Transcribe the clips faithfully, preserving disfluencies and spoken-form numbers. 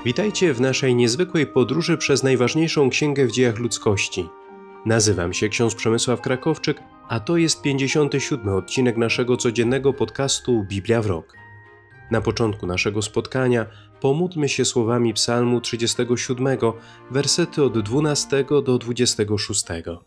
Witajcie w naszej niezwykłej podróży przez najważniejszą księgę w dziejach ludzkości. Nazywam się ksiądz Przemysław Krakowczyk, a to jest pięćdziesiąty siódmy odcinek naszego codziennego podcastu Biblia w rok. Na początku naszego spotkania pomódlmy się słowami psalmu trzydziestego siódmego, wersety od dwunastego do dwudziestego szóstego.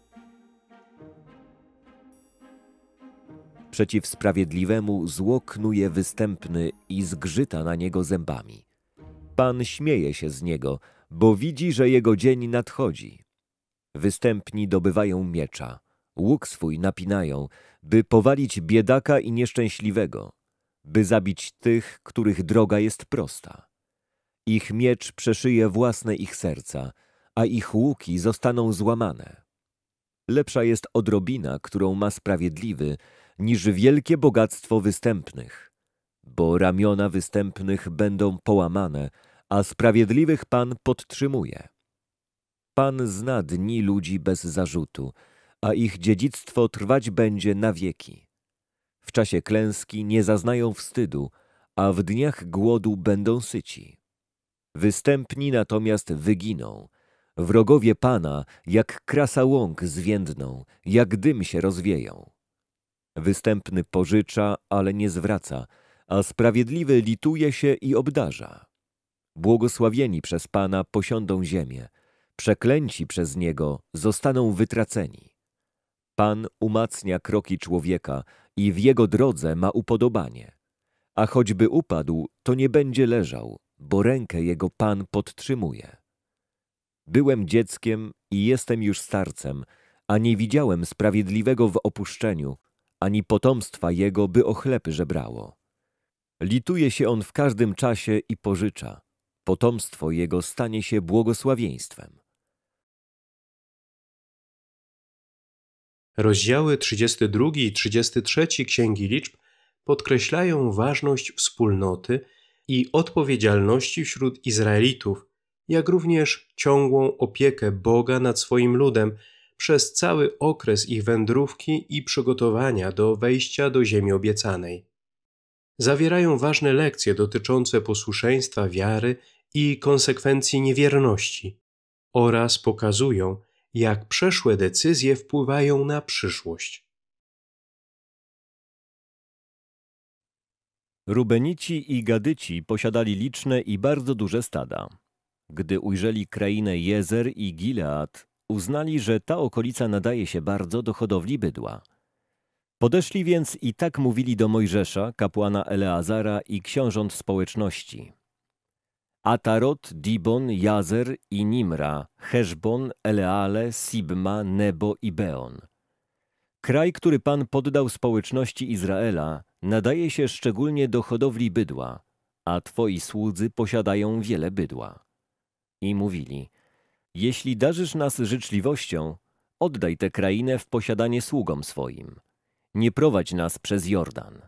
Przeciw sprawiedliwemu zło knuje występny i zgrzyta na niego zębami. Pan śmieje się z niego, bo widzi, że jego dzień nadchodzi. Występni dobywają miecza, łuk swój napinają, by powalić biedaka i nieszczęśliwego, by zabić tych, których droga jest prosta. Ich miecz przeszyje własne ich serca, a ich łuki zostaną złamane. Lepsza jest odrobina, którą ma sprawiedliwy, niż wielkie bogactwo występnych, bo ramiona występnych będą połamane, a sprawiedliwych Pan podtrzymuje. Pan zna dni ludzi bez zarzutu, a ich dziedzictwo trwać będzie na wieki. W czasie klęski nie zaznają wstydu, a w dniach głodu będą syci. Występni natomiast wyginą. Wrogowie Pana jak krasa łąk zwiędną, jak dym się rozwieją. Występny pożycza, ale nie zwraca, a sprawiedliwy lituje się i obdarza. Błogosławieni przez Pana posiądą ziemię, przeklęci przez Niego zostaną wytraceni. Pan umacnia kroki człowieka i w jego drodze ma upodobanie. A choćby upadł, to nie będzie leżał, bo rękę jego Pan podtrzymuje. Byłem dzieckiem i jestem już starcem, a nie widziałem sprawiedliwego w opuszczeniu, ani potomstwa jego, by o chleb żebrało. Lituje się on w każdym czasie i pożycza. Potomstwo jego stanie się błogosławieństwem. Rozdziały trzydziesty drugi i trzydziesty trzeci Księgi Liczb podkreślają ważność wspólnoty i odpowiedzialności wśród Izraelitów, jak również ciągłą opiekę Boga nad swoim ludem przez cały okres ich wędrówki i przygotowania do wejścia do ziemi obiecanej. Zawierają ważne lekcje dotyczące posłuszeństwa wiary i konsekwencji niewierności oraz pokazują, jak przeszłe decyzje wpływają na przyszłość. Rubenici i Gadyci posiadali liczne i bardzo duże stada. Gdy ujrzeli krainę Jezer i Gilead, uznali, że ta okolica nadaje się bardzo do hodowli bydła. Podeszli więc i tak mówili do Mojżesza, kapłana Eleazara i książąt społeczności. Atarot, Dibon, Jazer i Nimra, Heszbon, Eleale, Sibma, Nebo i Beon. Kraj, który Pan poddał społeczności Izraela, nadaje się szczególnie do hodowli bydła, a twoi słudzy posiadają wiele bydła. I mówili: jeśli darzysz nas życzliwością, oddaj tę krainę w posiadanie sługom swoim. Nie prowadź nas przez Jordan.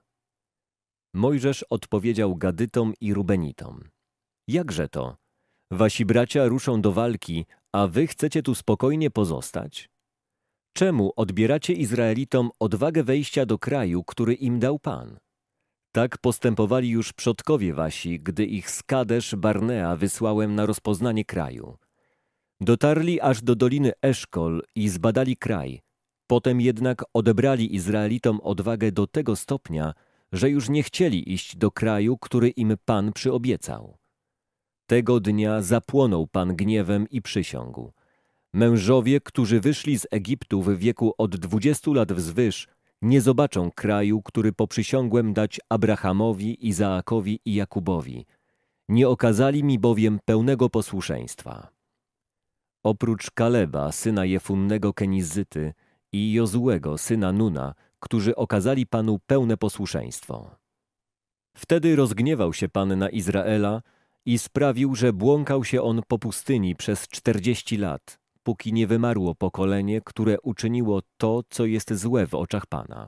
Mojżesz odpowiedział Gadytom i Rubenitom: jakże to? Wasi bracia ruszą do walki, a wy chcecie tu spokojnie pozostać? Czemu odbieracie Izraelitom odwagę wejścia do kraju, który im dał Pan? Tak postępowali już przodkowie wasi, gdy ich z Kadesz Barnea wysłałem na rozpoznanie kraju. Dotarli aż do doliny Eszkol i zbadali kraj. Potem jednak odebrali Izraelitom odwagę do tego stopnia, że już nie chcieli iść do kraju, który im Pan przyobiecał. Tego dnia zapłonął Pan gniewem i przysiągł: mężowie, którzy wyszli z Egiptu w wieku od dwudziestu lat wzwyż, nie zobaczą kraju, który poprzysiągłem dać Abrahamowi, Izaakowi i Jakubowi. Nie okazali mi bowiem pełnego posłuszeństwa. Oprócz Kaleba, syna Jefunnego Kenizyty, i Jozułego, syna Nuna, którzy okazali Panu pełne posłuszeństwo. Wtedy rozgniewał się Pan na Izraela i sprawił, że błąkał się on po pustyni przez czterdzieści lat, póki nie wymarło pokolenie, które uczyniło to, co jest złe w oczach Pana.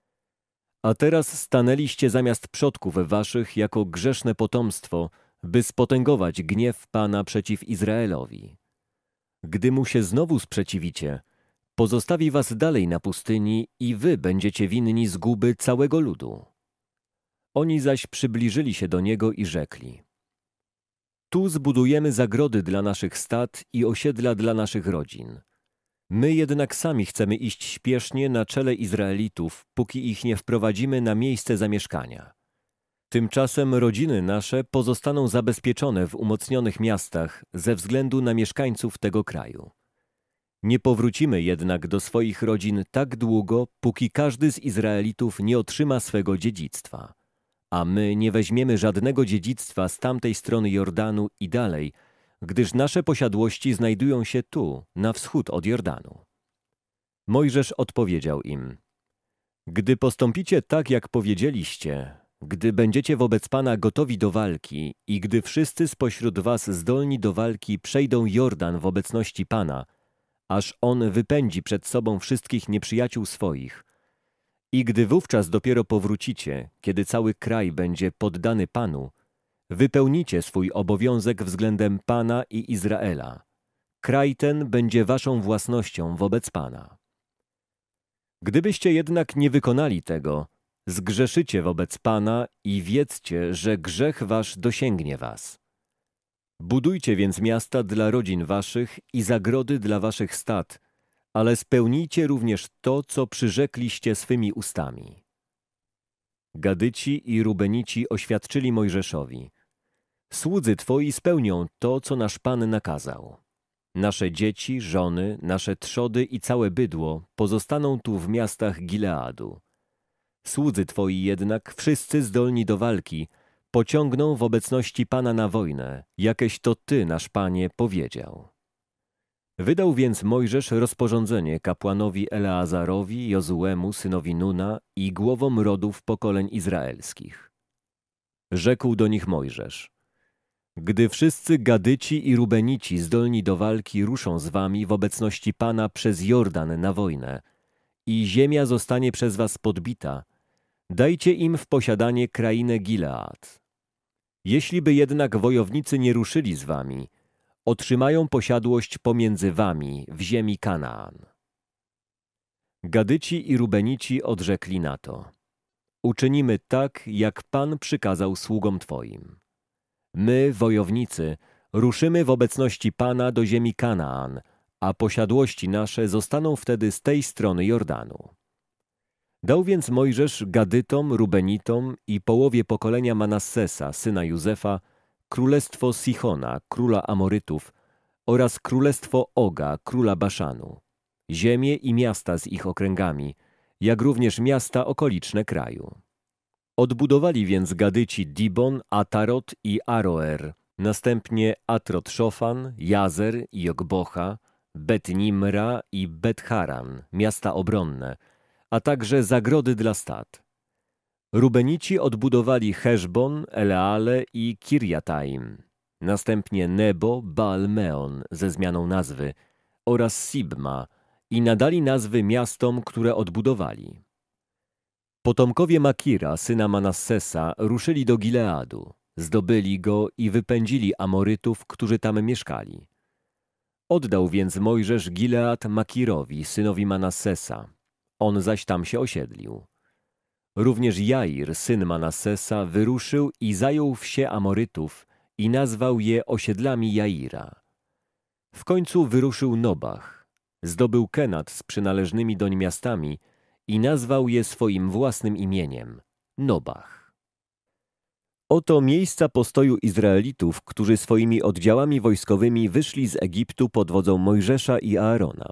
A teraz stanęliście zamiast przodków waszych jako grzeszne potomstwo, by spotęgować gniew Pana przeciw Izraelowi. Gdy mu się znowu sprzeciwicie, pozostawi was dalej na pustyni i wy będziecie winni zguby całego ludu. Oni zaś przybliżyli się do niego i rzekli: Tu zbudujemy zagrody dla naszych stad i osiedla dla naszych rodzin. My jednak sami chcemy iść śpiesznie na czele Izraelitów, póki ich nie wprowadzimy na miejsce zamieszkania. Tymczasem rodziny nasze pozostaną zabezpieczone w umocnionych miastach ze względu na mieszkańców tego kraju. Nie powrócimy jednak do swoich rodzin tak długo, póki każdy z Izraelitów nie otrzyma swego dziedzictwa. A my nie weźmiemy żadnego dziedzictwa z tamtej strony Jordanu i dalej, gdyż nasze posiadłości znajdują się tu, na wschód od Jordanu. Mojżesz odpowiedział im: Gdy postąpicie tak, jak powiedzieliście, gdy będziecie wobec Pana gotowi do walki i gdy wszyscy spośród was zdolni do walki przejdą Jordan w obecności Pana, aż On wypędzi przed sobą wszystkich nieprzyjaciół swoich, i gdy wówczas dopiero powrócicie, kiedy cały kraj będzie poddany Panu, wypełnicie swój obowiązek względem Pana i Izraela. Kraj ten będzie waszą własnością wobec Pana. Gdybyście jednak nie wykonali tego, zgrzeszycie wobec Pana i wiedzcie, że grzech wasz dosięgnie was. Budujcie więc miasta dla rodzin waszych i zagrody dla waszych stad, ale spełnijcie również to, co przyrzekliście swymi ustami. Gadyci i Rubenici oświadczyli Mojżeszowi: Słudzy twoi spełnią to, co nasz Pan nakazał. Nasze dzieci, żony, nasze trzody i całe bydło pozostaną tu w miastach Gileadu. Słudzy twoi jednak, wszyscy zdolni do walki, pociągną w obecności Pana na wojnę, jakeś to ty, nasz Panie, powiedział. Wydał więc Mojżesz rozporządzenie kapłanowi Eleazarowi, Jozuemu, synowi Nuna i głowom rodów pokoleń izraelskich. Rzekł do nich Mojżesz: Gdy wszyscy Gadyci i Rubenici zdolni do walki ruszą z wami w obecności Pana przez Jordan na wojnę i ziemia zostanie przez was podbita, dajcie im w posiadanie krainę Gilead. Jeśli by jednak wojownicy nie ruszyli z wami, otrzymają posiadłość pomiędzy wami w ziemi Kanaan. Gadyci i Rubenici odrzekli na to: Uczynimy tak, jak Pan przykazał sługom twoim. My, wojownicy, ruszymy w obecności Pana do ziemi Kanaan, a posiadłości nasze zostaną wtedy z tej strony Jordanu. Dał więc Mojżesz Gadytom, Rubenitom i połowie pokolenia Manassesa, syna Józefa, królestwo Sichona, króla Amorytów, oraz królestwo Oga, króla Baszanu, ziemię i miasta z ich okręgami, jak również miasta okoliczne kraju. Odbudowali więc Gadyci Dibon, Atarot i Aroer, następnie Atrot-Szofan, Jazer i Jogbocha, Bet-Nimra i Bet-Haran, miasta obronne, a także zagrody dla stad. Rubenici odbudowali Heszbon, Eleale i Kirjataim, następnie Nebo, Baal-Meon ze zmianą nazwy oraz Sibma i nadali nazwy miastom, które odbudowali. Potomkowie Makira, syna Manassesa, ruszyli do Gileadu, zdobyli go i wypędzili Amorytów, którzy tam mieszkali. Oddał więc Mojżesz Gilead Makirowi, synowi Manassesa, on zaś tam się osiedlił. Również Jair, syn Manassesa, wyruszył i zajął wsie Amorytów i nazwał je osiedlami Jaira. W końcu wyruszył Nobach, zdobył Kenat z przynależnymi doń miastami i nazwał je swoim własnym imieniem – Nobach. Oto miejsca postoju Izraelitów, którzy swoimi oddziałami wojskowymi wyszli z Egiptu pod wodzą Mojżesza i Aarona.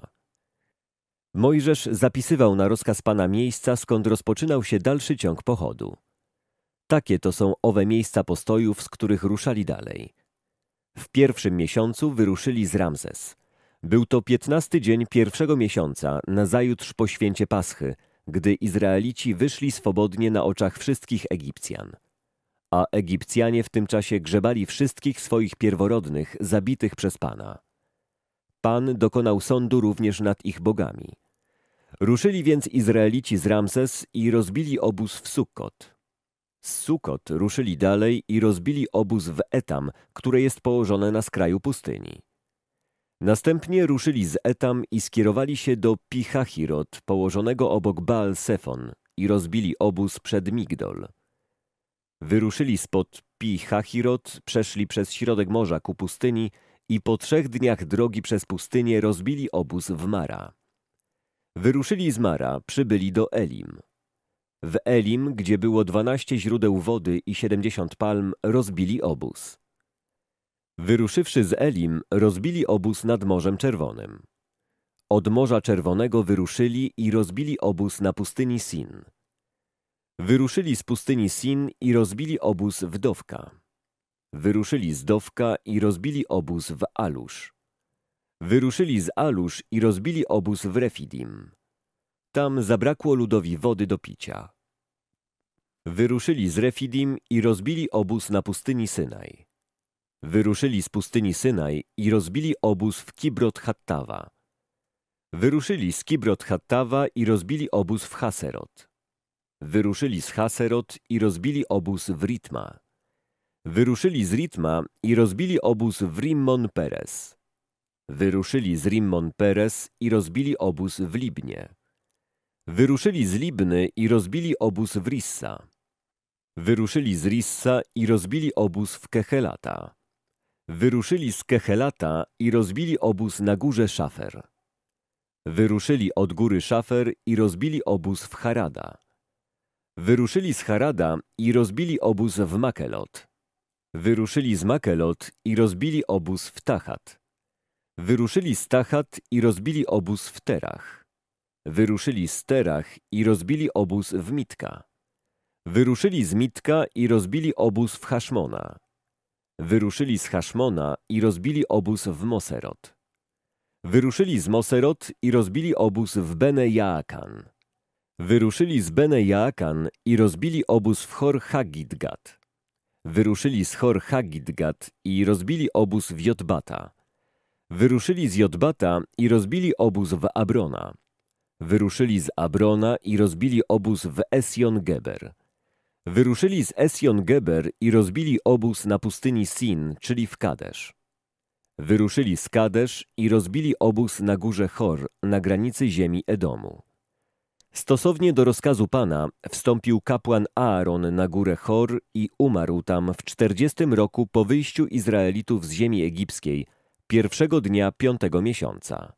Mojżesz zapisywał na rozkaz Pana miejsca, skąd rozpoczynał się dalszy ciąg pochodu. Takie to są owe miejsca postojów, z których ruszali dalej. W pierwszym miesiącu wyruszyli z Ramzes. Był to piętnasty dzień pierwszego miesiąca, nazajutrz po święcie Paschy, gdy Izraelici wyszli swobodnie na oczach wszystkich Egipcjan. A Egipcjanie w tym czasie grzebali wszystkich swoich pierworodnych, zabitych przez Pana. Pan dokonał sądu również nad ich bogami. Ruszyli więc Izraelici z Ramzes i rozbili obóz w Sukkot. Z Sukkot ruszyli dalej i rozbili obóz w Etam, które jest położone na skraju pustyni. Następnie ruszyli z Etam i skierowali się do Pi-Hahirot, położonego obok Baal-Sefon, i rozbili obóz przed Migdol. Wyruszyli spod Pi Hahirot przeszli przez środek morza ku pustyni i po trzech dniach drogi przez pustynię rozbili obóz w Mara. Wyruszyli z Mara, przybyli do Elim. W Elim, gdzie było dwanaście źródeł wody i siedemdziesiąt palm, rozbili obóz. Wyruszywszy z Elim, rozbili obóz nad Morzem Czerwonym. Od Morza Czerwonego wyruszyli i rozbili obóz na pustyni Sin. Wyruszyli z pustyni Sin i rozbili obóz w Dowka. Wyruszyli z Dowka i rozbili obóz w Alusz. Wyruszyli z Alusz i rozbili obóz w Refidim. Tam zabrakło ludowi wody do picia. Wyruszyli z Refidim i rozbili obóz na pustyni Synaj. Wyruszyli z pustyni Synaj i rozbili obóz w Kibrot Hattawa. Wyruszyli z Kibrot Hattawa i rozbili obóz w Haserot. Wyruszyli z Haserot i rozbili obóz w Ritma. Wyruszyli z Ritma i rozbili obóz w Rimmon Peres. Wyruszyli z Rimmon Peres i rozbili obóz w Libnie. Wyruszyli z Libny i rozbili obóz w Rissa. Wyruszyli z Rissa i rozbili obóz w Kehelata. Wyruszyli z Kehelata i rozbili obóz na górze Szafer. Wyruszyli od góry Szafer i rozbili obóz w Harada. Wyruszyli z Harada i rozbili obóz w Makelot. Wyruszyli z Makelot i rozbili obóz w Tachat. Wyruszyli z Tachat i rozbili obóz w Terach. Wyruszyli z Terach i rozbili obóz w Mitka. Wyruszyli z Mitka i rozbili obóz w Haszmona. Wyruszyli z Haszmona i rozbili obóz w Moserot. Wyruszyli z Moserot i rozbili obóz w Bene Jaakan. Wyruszyli z Bene Jaakan i rozbili obóz w Chor Hagidgat. Wyruszyli z Chor Hagidgat i rozbili obóz w Jotbata. Wyruszyli z Jotbata i rozbili obóz w Abrona. Wyruszyli z Abrona i rozbili obóz w Esjon-Geber. Wyruszyli z Esjon-Geber i rozbili obóz na pustyni Sin, czyli w Kadesz. Wyruszyli z Kadesz i rozbili obóz na górze Chor, na granicy ziemi Edomu. Stosownie do rozkazu Pana wstąpił kapłan Aaron na górę Chor i umarł tam w czterdziestym roku po wyjściu Izraelitów z ziemi egipskiej, pierwszego dnia piątego miesiąca.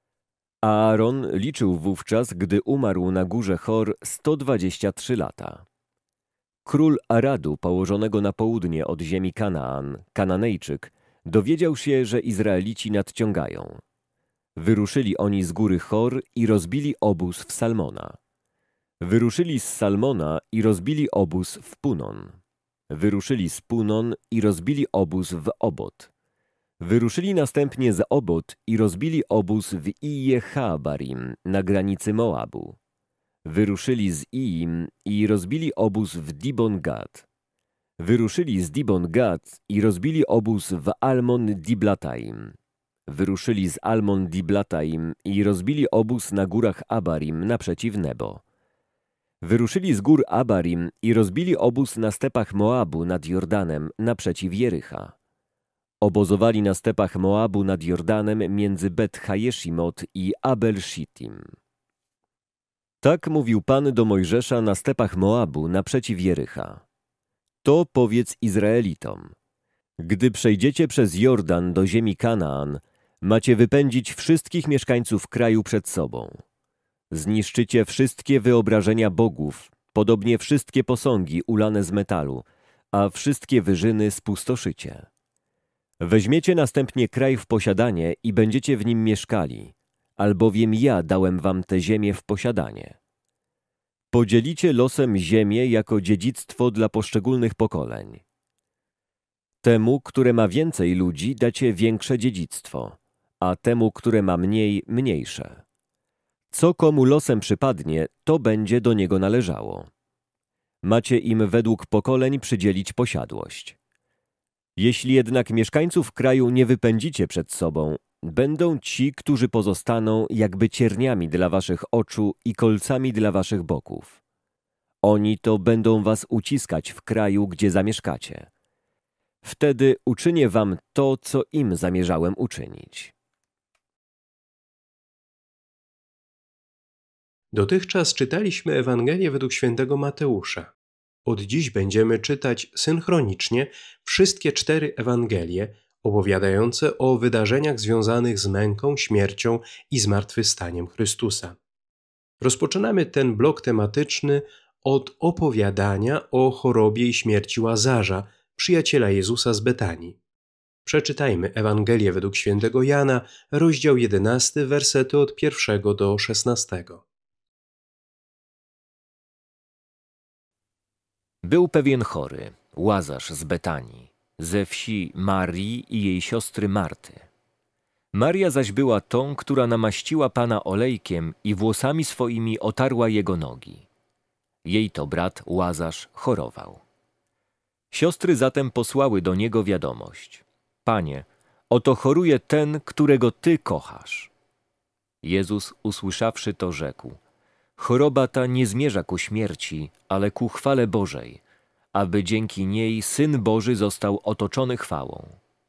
Aaron liczył wówczas, gdy umarł na górze Chor, sto dwadzieścia trzy lata. Król Aradu, położonego na południe od ziemi Kanaan, Kananejczyk, dowiedział się, że Izraelici nadciągają. Wyruszyli oni z góry Chor i rozbili obóz w Salmona. Wyruszyli z Salmona i rozbili obóz w Punon. Wyruszyli z Punon i rozbili obóz w Obot. Wyruszyli następnie z Obot i rozbili obóz w Ije-Haabarim na granicy Moabu. Wyruszyli z Iim i rozbili obóz w Dibon-Gad. Wyruszyli z Dibon-Gad i rozbili obóz w Almon-Diblataim. Wyruszyli z Almon-Diblataim i rozbili obóz na górach Abarim naprzeciw Nebo. Wyruszyli z gór Abarim i rozbili obóz na stepach Moabu nad Jordanem naprzeciw Jericha. Obozowali na stepach Moabu nad Jordanem między Bet-Hajeszimot i Abel-Shittim. Tak mówił Pan do Mojżesza na stepach Moabu naprzeciw Jericha. To powiedz Izraelitom. Gdy przejdziecie przez Jordan do ziemi Kanaan, macie wypędzić wszystkich mieszkańców kraju przed sobą. Zniszczycie wszystkie wyobrażenia bogów, podobnie wszystkie posągi ulane z metalu, a wszystkie wyżyny spustoszycie. Weźmiecie następnie kraj w posiadanie i będziecie w nim mieszkali, albowiem ja dałem wam tę ziemię w posiadanie. Podzielicie losem ziemię jako dziedzictwo dla poszczególnych pokoleń. Temu, które ma więcej ludzi, dacie większe dziedzictwo, a temu, które ma mniej, mniejsze. Co komu losem przypadnie, to będzie do niego należało. Macie im według pokoleń przydzielić posiadłość. Jeśli jednak mieszkańców kraju nie wypędzicie przed sobą, będą ci, którzy pozostaną, jakby cierniami dla waszych oczu i kolcami dla waszych boków. Oni to będą was uciskać w kraju, gdzie zamieszkacie. Wtedy uczynię wam to, co im zamierzałem uczynić. Dotychczas czytaliśmy Ewangelię według świętego Mateusza. Od dziś będziemy czytać synchronicznie wszystkie cztery Ewangelie opowiadające o wydarzeniach związanych z męką, śmiercią i zmartwychwstaniem Chrystusa. Rozpoczynamy ten blok tematyczny od opowiadania o chorobie i śmierci Łazarza, przyjaciela Jezusa z Betanii. Przeczytajmy Ewangelię według świętego Jana, rozdział jedenasty, wersety od pierwszego do szesnastego. Był pewien chory, Łazarz z Betanii, ze wsi Marii i jej siostry Marty. Maria zaś była tą, która namaściła Pana olejkiem i włosami swoimi otarła jego nogi. Jej to brat Łazarz chorował. Siostry zatem posłały do niego wiadomość: Panie, oto choruje ten, którego Ty kochasz. Jezus, usłyszawszy to, rzekł: Choroba ta nie zmierza ku śmierci, ale ku chwale Bożej, aby dzięki niej Syn Boży został otoczony chwałą.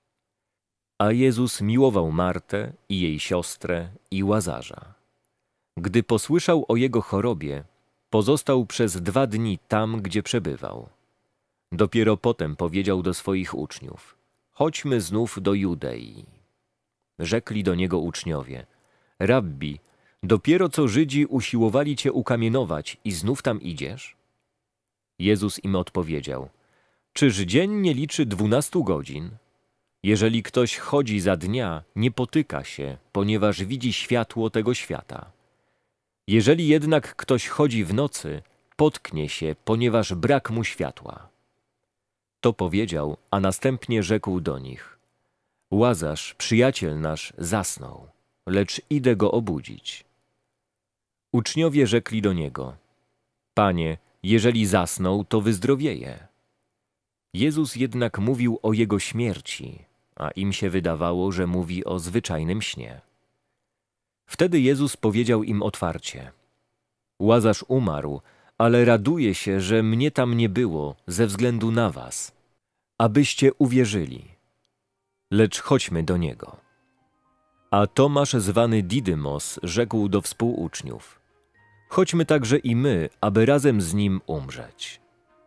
A Jezus miłował Martę i jej siostrę i Łazarza. Gdy posłyszał o jego chorobie, pozostał przez dwa dni tam, gdzie przebywał. Dopiero potem powiedział do swoich uczniów: Chodźmy znów do Judei. Rzekli do niego uczniowie: Rabbi, dopiero co Żydzi usiłowali cię ukamienować i znów tam idziesz? Jezus im odpowiedział: Czyż dzień nie liczy dwunastu godzin? Jeżeli ktoś chodzi za dnia, nie potyka się, ponieważ widzi światło tego świata. Jeżeli jednak ktoś chodzi w nocy, potknie się, ponieważ brak mu światła. To powiedział, a następnie rzekł do nich: Łazarz, przyjaciel nasz, zasnął, lecz idę go obudzić. Uczniowie rzekli do niego: Panie, jeżeli zasnął, to wyzdrowieje. Jezus jednak mówił o jego śmierci, a im się wydawało, że mówi o zwyczajnym śnie. Wtedy Jezus powiedział im otwarcie: Łazarz umarł, ale raduje się, że mnie tam nie było ze względu na was, abyście uwierzyli. Lecz chodźmy do niego. A Tomasz, zwany Didymos, rzekł do współuczniów: Chodźmy także i my, aby razem z nim umrzeć.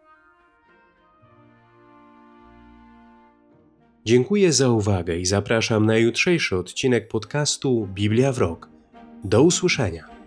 Dziękuję za uwagę i zapraszam na jutrzejszy odcinek podcastu Biblia w rok. Do usłyszenia.